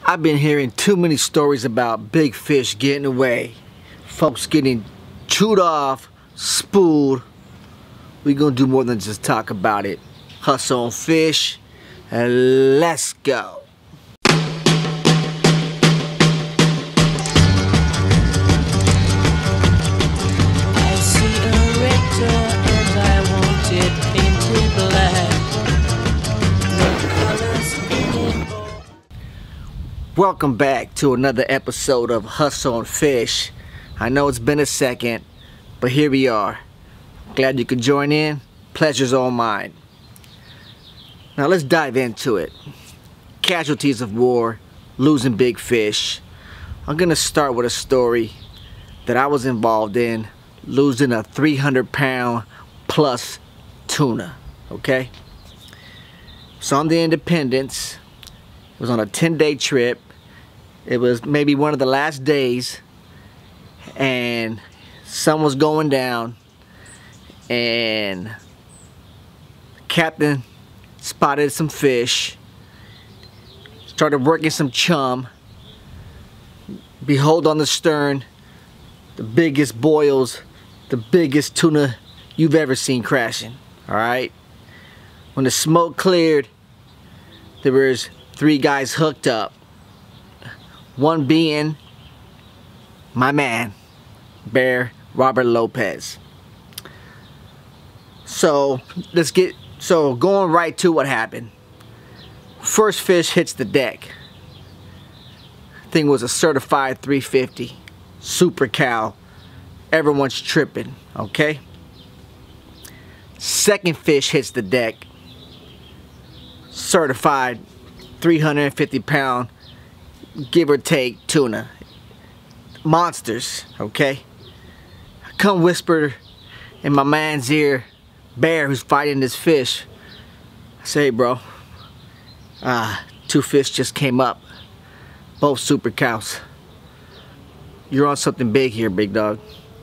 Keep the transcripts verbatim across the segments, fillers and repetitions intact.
I've been hearing too many stories about big fish getting away. Folks getting chewed off, spooled. We're gonna do more than just talk about it. Hustle on Fish, and let's go. Welcome back to another episode of Hustle on Fish. I know it's been a second, but here we are. Glad you could join in. Pleasure's all mine. Now let's dive into it. Casualties of war, losing big fish. I'm gonna start with a story that I was involved in, losing a three hundred pound plus tuna, okay? So on the Independence, it was on a ten day trip. It was maybe one of the last days, and sun was going down, and the captain spotted some fish, started working some chum. Behold, on the stern, the biggest boils, the biggest tuna you've ever seen crashing. All right. When the smoke cleared, there was three guys hooked up. One being my man, Bear Robert Lopez. So let's get so going right to what happened. First fish hits the deck. Thing was a certified three fifty, super cow. Everyone's tripping, okay? Second fish hits the deck. Certified three hundred fifty pound, give or take, tuna. Monsters, okay? I come whisper in my man's ear, Bear, who's fighting this fish. I say, hey, bro, uh, two fish just came up. Both super cows. You're on something big here, big dog.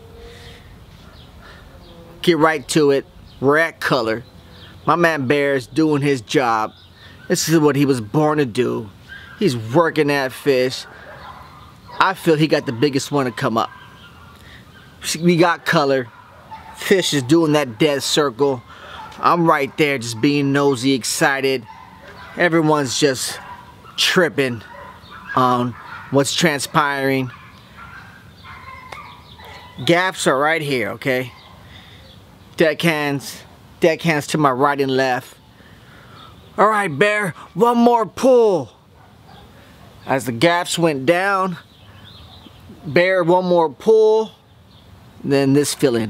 Get right to it. We're at color. My man Bear's doing his job. This is what he was born to do. He's working that fish. I feel he got the biggest one to come up. We got color. Fish is doing that dead circle. I'm right there just being nosy, excited. Everyone's just tripping on what's transpiring. Gaps are right here, okay? Deckhands, deckhands to my right and left. All right, Bear, one more pull. As the gaps went down, Bear, one more pull, then this filling.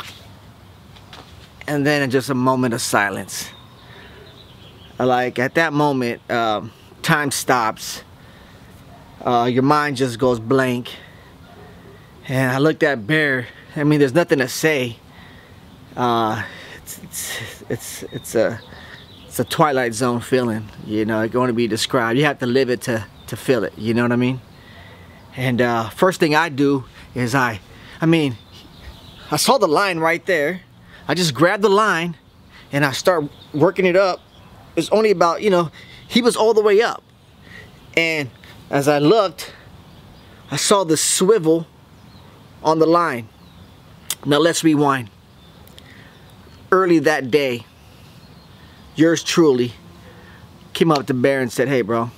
And then in just a moment of silence. Like at that moment, um, time stops. Uh, your mind just goes blank. And I looked at Bear. I mean, there's nothing to say. Uh, it's, it's, it's, it's a... It's a Twilight Zone feeling, you know, it's going to be described. You have to live it to, to feel it, you know what I mean? And uh, first thing I do is I, I mean, I saw the line right there. I just grabbed the line and I start working it up. It's only about, you know, he was all the way up. And as I looked, I saw the swivel on the line. Now let's rewind. Early that day, yours truly came up to Bear and said, hey bro,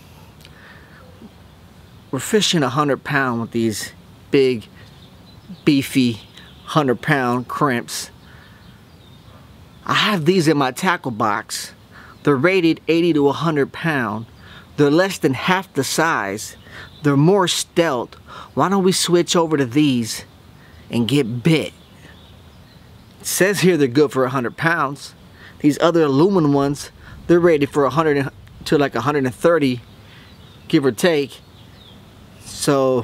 we're fishing a hundred pound with these big beefy hundred pound crimps. I have these in my tackle box. They're rated eighty to a hundred pound. They're less than half the size. They're more stealth. Why don't we switch over to these and get bit? It says here they're good for a hundred pounds. These other aluminum ones, they're rated for one hundred to like one hundred thirty, give or take. So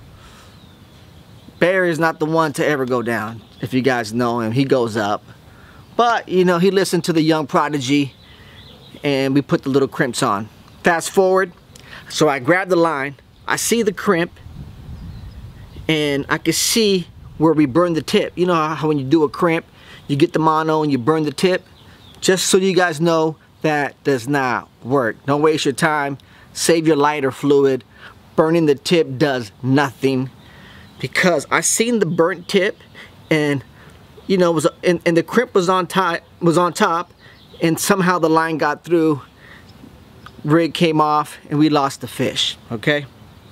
Bear is not the one to ever go down. If you guys know him, he goes up. But you know, he listened to the young prodigy, and we put the little crimps on. Fast forward, so I grab the line, I see the crimp, and I can see where we burn the tip. You know how when you do a crimp, you get the mono and you burn the tip? Just so you guys know, that does not work. Don't waste your time. save your lighter fluid. Burning the tip does nothing, because I seen the burnt tip, and you know, it was and, and the crimp was on top was on top, and somehow the line got through, rig came off, and we lost the fish. Okay,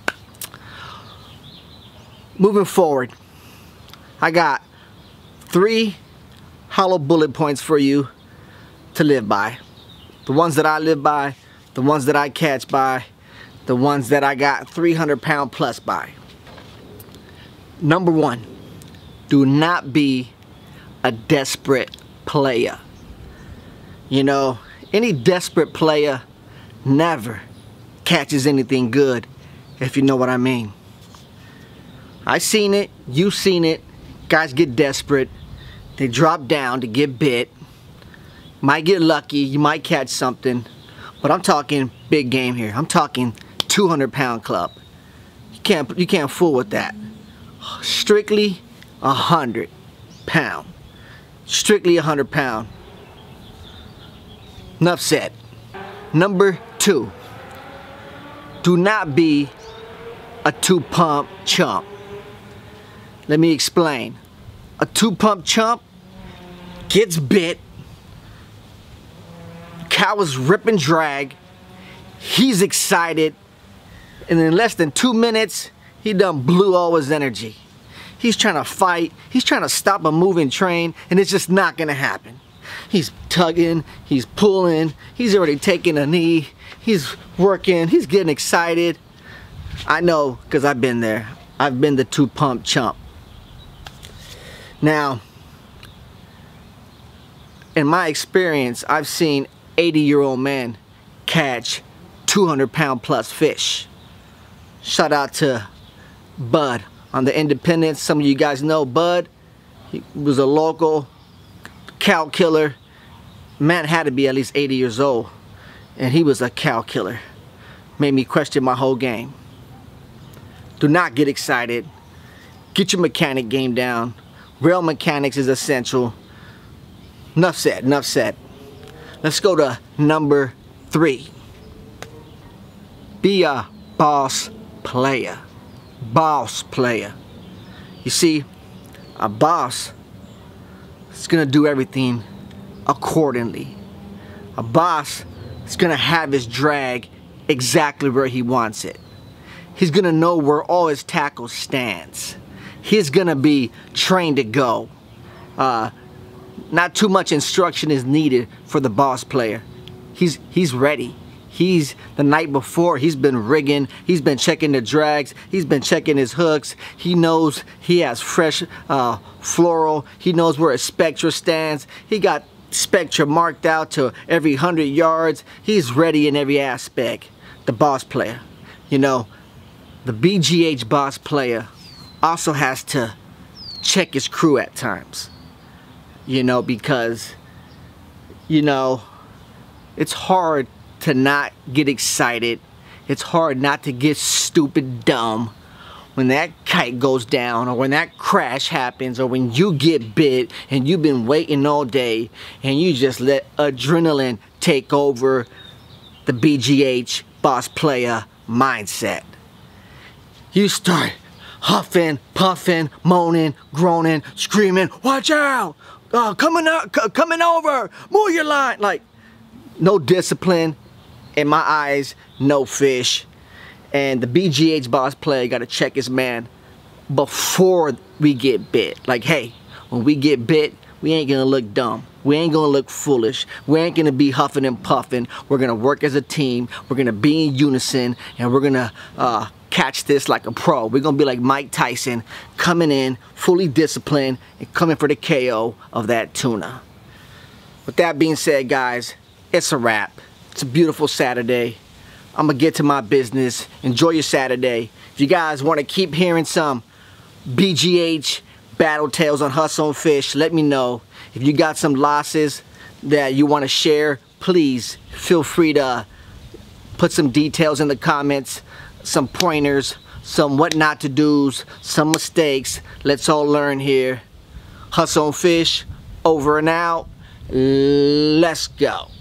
moving forward, I got three hollow bullet points for you to live by. The ones that I live by, the ones that I catch by, the ones that I got three hundred pound plus by. Number one, do not be a desperate player. You know, any desperate player never catches anything good, if you know what I mean. I seen it, you seen it. Guys get desperate, they drop down to get bit. Might get lucky, you might catch something, but I'm talking big game here. I'm talking two hundred pound club. You can't you can't fool with that. Strictly a hundred pound. Strictly a hundred pound. Enough said. Number two, do not be a two pump chump. Let me explain. A two pump chump gets bit, cow is rip and drag, he's excited, and in less than two minutes he done blew all his energy. He's trying to fight, he's trying to stop a moving train, and it's just not gonna happen. He's tugging, he's pulling, he's already taking a knee, he's working, he's getting excited. I know, because I've been there. I've been the two pump chump. Now, in my experience, I've seen eighty year old men catch two hundred pound plus fish. Shout out to Bud on the Independence. Some of you guys know Bud. He was a local cow killer. Man had to be at least eighty years old, and he was a cow killer. Made me question my whole game. Do not get excited. Get your mechanic game down. Real mechanics is essential. Enough said, enough said. Let's go to number three. Be a boss player. Boss player. You see, a boss is gonna do everything accordingly. A boss is gonna have his drag exactly where he wants it. He's gonna know where all his tackle stands. He's gonna be trained to go. Uh, not too much instruction is needed for the boss player. He's he's ready. He's the night before, he's been rigging, he's been checking the drags, he's been checking his hooks. He knows he has fresh uh, floral. He knows where his spectra stands. He got spectra marked out to every hundred yards. He's ready in every aspect. The boss player. You know, the B G H boss player also has to check his crew at times. You know, because, you know, it's hard to not get excited. It's hard not to get stupid dumb when that kite goes down, or when that crash happens, or when you get bit and you've been waiting all day and you just let adrenaline take over the B G H boss player mindset. You start huffing, puffing, moaning, groaning, screaming, watch out, uh, coming out, coming over, move your line. Like, no discipline. In my eyes, no fish. And the B G H boss player got to check his man before we get bit. Like, hey, when we get bit, we ain't gonna look dumb. We ain't gonna look foolish. We ain't gonna be huffing and puffing. We're gonna work as a team. We're gonna be in unison, and we're gonna uh, catch this like a pro. We're gonna be like Mike Tyson, coming in fully disciplined and coming for the K O of that tuna. With that being said, guys, it's a wrap. It's a beautiful Saturday. I'm gonna get to my business. Enjoy your Saturday. If you guys want to keep hearing some B G H battle tales on Hustle and Fish, let me know. If you got some losses that you want to share, please feel free to put some details in the comments, some pointers, some what not to do's, some mistakes. Let's all learn here. Hustle and Fish, over and out. Let's go.